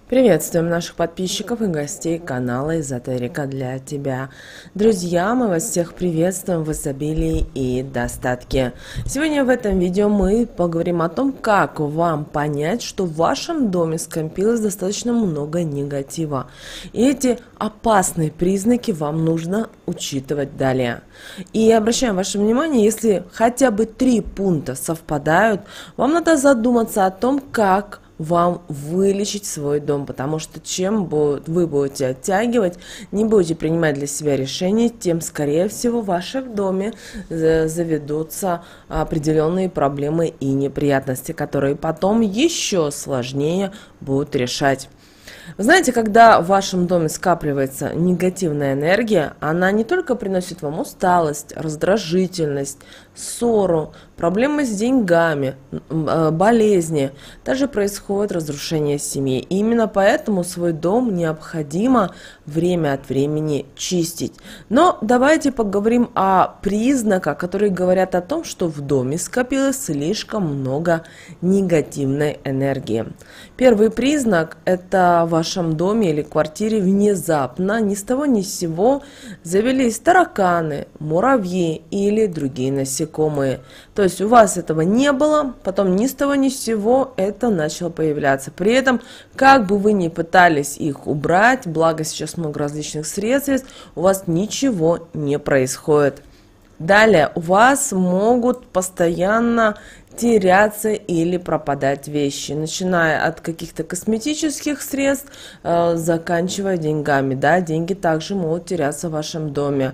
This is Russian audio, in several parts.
Приветствуем наших подписчиков и гостей канала Эзотерика для тебя. Друзья, мы вас всех приветствуем в изобилии и достатке. Сегодня в этом видео мы поговорим о том, как вам понять, что в вашем доме скопилось достаточно много негатива. И эти опасные признаки вам нужно учитывать далее. И обращаем ваше внимание, если хотя бы 3 пункта совпадают, вам надо задуматься о том, как вам вылечить свой дом, потому что чем вы будете оттягивать, не будете принимать для себя решения, тем, скорее всего, в вашем доме заведутся определенные проблемы и неприятности, которые потом еще сложнее будут решать. Вы знаете, когда в вашем доме скапливается негативная энергия, она не только приносит вам усталость, раздражительность, ссору, проблемы с деньгами, болезни, даже происходит разрушение семьи. И именно поэтому свой дом необходимо время от времени чистить. Но давайте поговорим о признаках, которые говорят о том, что в доме скопилось слишком много негативной энергии. Первый признак – это в вашем доме или квартире внезапно, ни с того ни с сего, завелись тараканы, муравьи или другие насекомые. То есть у вас этого не было, потом ни с того ни с сего это начало появляться. При этом, как бы вы ни пытались их убрать, благо сейчас много различных средств, у вас ничего не происходит. Далее, у вас могут постоянно теряться или пропадать вещи, начиная от каких-то косметических средств, заканчивая деньгами. Да, деньги также могут теряться в вашем доме.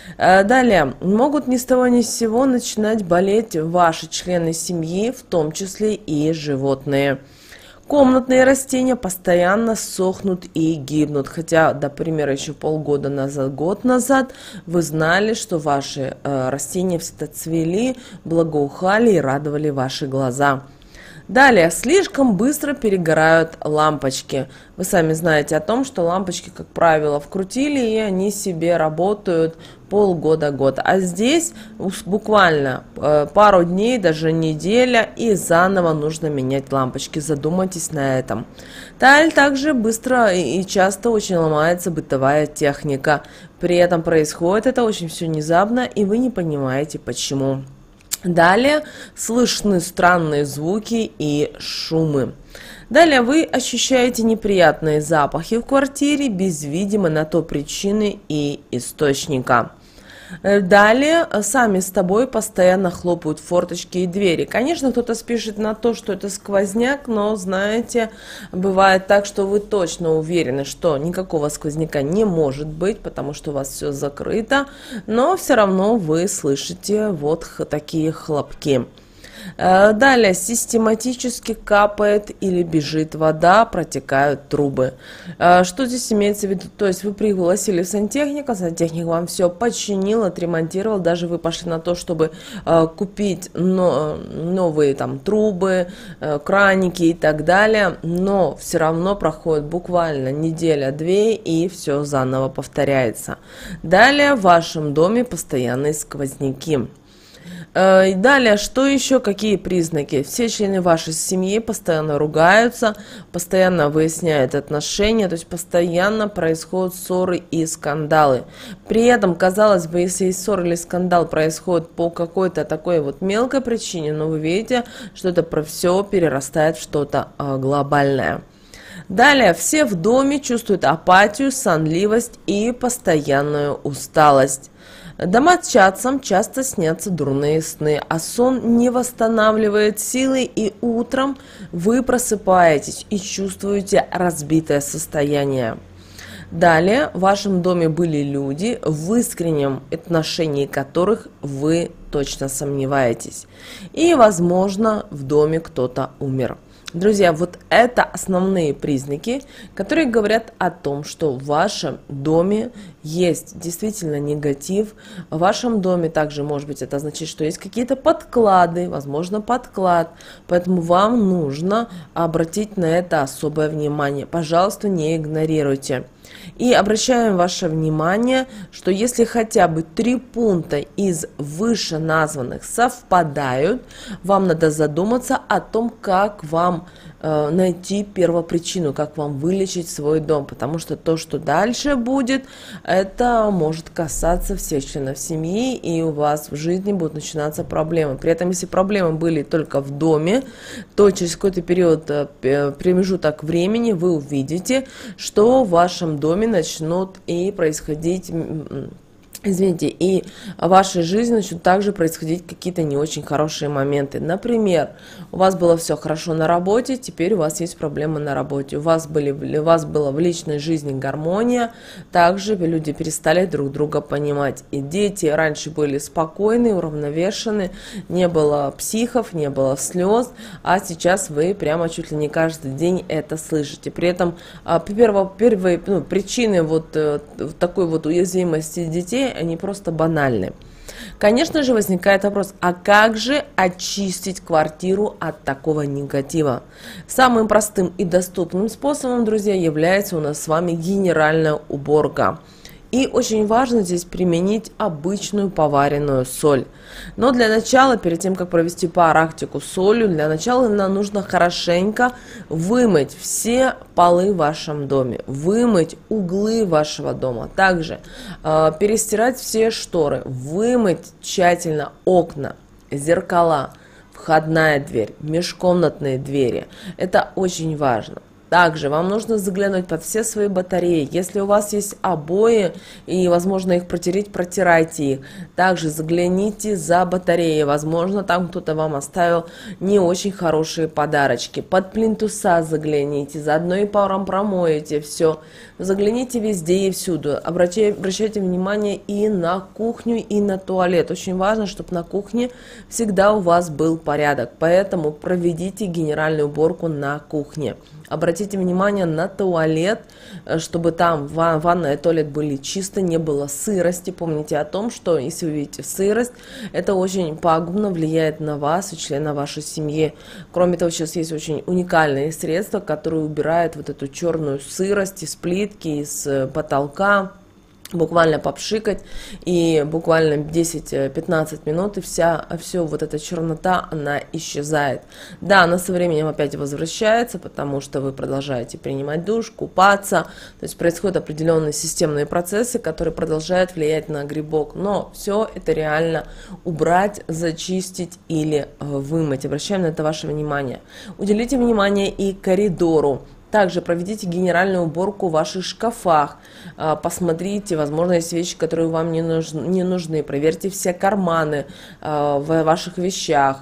Далее, могут ни с того ни с сего начинать болеть ваши члены семьи, в том числе и животные. Комнатные растения постоянно сохнут и гибнут, хотя, например, еще полгода назад, год назад вы знали, что ваши растения всегда цвели, благоухали и радовали ваши глаза. Далее, слишком быстро перегорают лампочки. Вы сами знаете о том, что лампочки, как правило, вкрутили, и они себе работают полгода-год. А здесь буквально пару дней, даже неделя, и заново нужно менять лампочки. Задумайтесь на этом. Также быстро и часто очень ломается бытовая техника. При этом происходит это очень все внезапно, и вы не понимаете почему. Далее слышны странные звуки и шумы. Далее вы ощущаете неприятные запахи в квартире без видимой на то причины и источника. Далее сами с тобой постоянно хлопают форточки и двери. Конечно, кто-то спешит на то, что это сквозняк, но, знаете, бывает так, что вы точно уверены, что никакого сквозняка не может быть, потому что у вас все закрыто, но все равно вы слышите вот такие хлопки. Далее систематически капает или бежит вода, протекают трубы. Что здесь имеется в виду? То есть вы пригласили сантехника, сантехник вам все починил, отремонтировал, даже вы пошли на то, чтобы купить новые там трубы, краники и так далее, но все равно проходит буквально неделя-две и все заново повторяется. Далее в вашем доме постоянные сквозняки. Далее, что еще, какие признаки? Все члены вашей семьи постоянно ругаются, постоянно выясняют отношения, то есть постоянно происходят ссоры и скандалы. При этом, казалось бы, если ссора или скандал происходит по какой-то такой вот мелкой причине, но вы видите, что это про все перерастает в что-то глобальное. Далее, все в доме чувствуют апатию, сонливость и постоянную усталость. Домочадцам часто снятся дурные сны, а сон не восстанавливает силы, и утром вы просыпаетесь и чувствуете разбитое состояние. Далее, в вашем доме были люди, в искреннем отношении которых вы точно сомневаетесь. И, возможно, в доме кто-то умер. Друзья, вот это основные признаки, которые говорят о том, что в вашем доме есть действительно негатив. В вашем доме также, может быть, это означает, что есть какие-то подклады, возможно, подклад. Поэтому вам нужно обратить на это особое внимание. Пожалуйста, не игнорируйте. И обращаем ваше внимание, что если хотя бы 3 пункта из вышеназванных совпадают, вам надо задуматься о том, как вам найти первопричину, как вам вылечить свой дом, потому что то, что дальше будет, это может касаться всех членов семьи, и у вас в жизни будут начинаться проблемы. При этом, если проблемы были только в доме, то через какой-то период, промежуток времени вы увидите, что в вашем доме начнут и происходить... Извините, и в вашей жизни начнут также происходить какие-то не очень хорошие моменты. Например, у вас было все хорошо на работе, теперь у вас есть проблемы на работе. У вас была в личной жизни гармония, также люди перестали друг друга понимать. И дети раньше были спокойны, уравновешены, не было психов, не было слез, а сейчас вы прямо чуть ли не каждый день это слышите. При этом первые причины вот такой вот уязвимости детей, они просто банальны. Конечно же, возникает вопрос, а как же очистить квартиру от такого негатива? Самым простым и доступным способом, друзья, является у нас с вами генеральная уборка. И очень важно здесь применить обычную поваренную соль. Но для начала, перед тем, как провести практику с солью, для начала нам нужно хорошенько вымыть все полы в вашем доме, вымыть углы вашего дома, также перестирать все шторы, вымыть тщательно окна, зеркала, входная дверь, межкомнатные двери. Это очень важно. Также вам нужно заглянуть под все свои батареи. Если у вас есть обои и возможно их протереть, протирайте их. Также загляните за батареи. Возможно, там кто-то вам оставил не очень хорошие подарочки. Под плинтуса загляните, заодно и паром промоете все. Загляните везде и всюду. Обращайте внимание и на кухню, и на туалет. Очень важно, чтобы на кухне всегда у вас был порядок. Поэтому проведите генеральную уборку на кухне. Обратите внимание на туалет, чтобы там ванная и туалет были чисты, не было сырости. Помните о том, что если вы видите сырость, это очень пагубно влияет на вас и члена вашей семьи. Кроме того, сейчас есть очень уникальные средства, которые убирают вот эту черную сырость из плитки, из потолка. Буквально попшикать, и буквально 10-15 минут, и все вот эта чернота, она исчезает. Да, она со временем опять возвращается, потому что вы продолжаете принимать душ, купаться, то есть происходят определенные системные процессы, которые продолжают влиять на грибок, но все это реально убрать, зачистить или вымыть. Обращаем на это ваше внимание. Уделите внимание и коридору. Также проведите генеральную уборку в ваших шкафах, посмотрите, возможно, есть вещи, которые вам не нужны, проверьте все карманы в ваших вещах,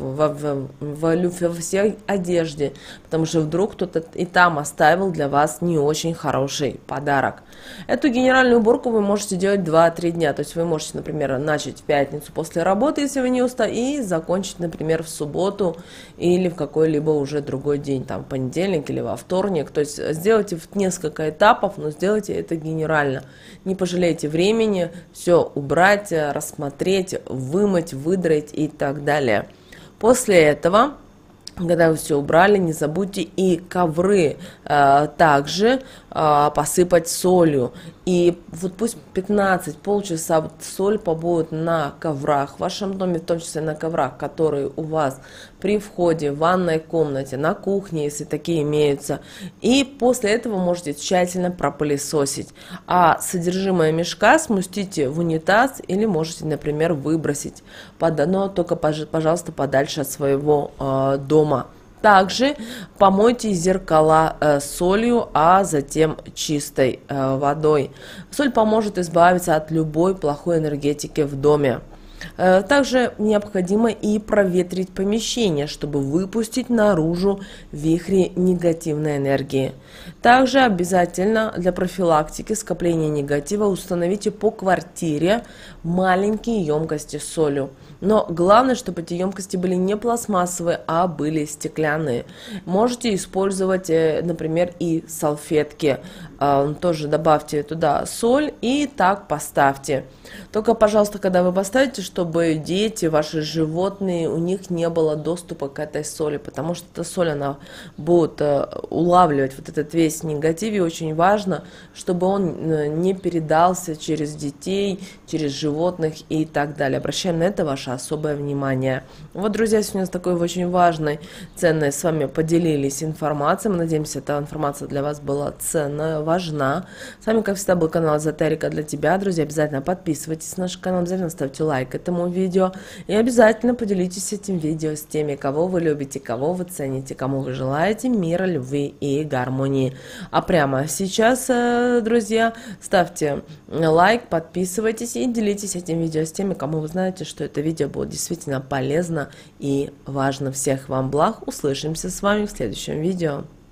во всей одежде, потому что вдруг кто-то и там оставил для вас не очень хороший подарок. Эту генеральную уборку вы можете делать 2-3 дня, то есть вы можете, например, начать в пятницу после работы, если вы не устали, и закончить, например, в субботу или в какой-либо уже другой день, там, в понедельник или во вторник. То есть сделайте в несколько этапов, но сделайте это генерально. Не пожалейте времени, все убрать, рассмотреть, вымыть, выдрать и так далее. После этого, когда вы все убрали, не забудьте и ковры также посыпать солью. И вот пусть 15, полчаса вот соль побудет на коврах в вашем доме, в том числе на коврах, которые у вас при входе в ванной комнате, на кухне, если такие имеются. И после этого можете тщательно пропылесосить. А содержимое мешка сместите в унитаз или можете, например, выбросить. Но только, пожалуйста, подальше от своего дома. Также помойте зеркала солью, а затем чистой водой. Соль поможет избавиться от любой плохой энергетики в доме. Также необходимо и проветрить помещение, чтобы выпустить наружу вихри негативной энергии. Также обязательно для профилактики скопления негатива установите по квартире маленькие емкости с солью. Но главное, чтобы эти емкости были не пластмассовые, а были стеклянные. Можете использовать, например, и салфетки. Тоже добавьте туда соль и так поставьте. Только, пожалуйста, когда вы поставите, чтобы дети, ваши животные, у них не было доступа к этой соли, потому что эта соль, она будет улавливать вот этот весь негатив, и очень важно, чтобы он не передался через детей, через животных и так далее. Обращаем на это ваше особое внимание. Вот, друзья, сегодня с такой очень важной, ценной с вами поделились информацией. Мы надеемся, эта информация для вас была ценная, важна. С вами, как всегда, был канал Эзотерика для тебя. Друзья, обязательно подписывайтесь на наш канал, обязательно ставьте лайк этому видео. И обязательно поделитесь этим видео с теми, кого вы любите, кого вы цените, кому вы желаете мира, любви и гармонии. А прямо сейчас, друзья, ставьте лайк, подписывайтесь и делитесь этим видео с теми, кому вы знаете, что это видео будет действительно полезно и важно. Всех вам благ. Услышимся с вами в следующем видео.